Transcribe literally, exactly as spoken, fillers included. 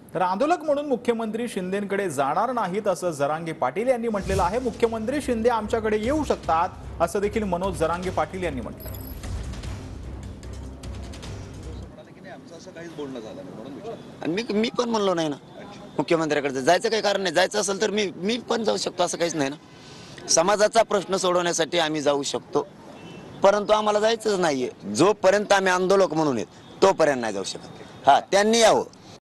तर आंदोलक म्हणून मुख्यमंत्री शिंदेंकडे जाणार नाहीत असं जरांगे पाटील यांनी म्हटलेलं आहे। मुख्यमंत्री शिंदे आमच्याकडे येऊ शकतात असं देखील मनोज जरांगे पाटील यांनी म्हटलं। मी मी पण म्हणलो नाही ना मुख्यमंत्र्याकडे जायचं काही कारण नाही। जायचं असेल तर मी मी पण जाऊ शकतो, असं काहीच नाही ना। समाजाचा प्रश्न सोडवण्यासाठी आम्ही जाऊ शकतो, परंतु आम्हाला जायचंच नाहीये। जोपर्यंत आम्ही आंदोलक म्हणून येत तोपर्यंत नाही जाऊ शकत। हा, त्यांनी यावं।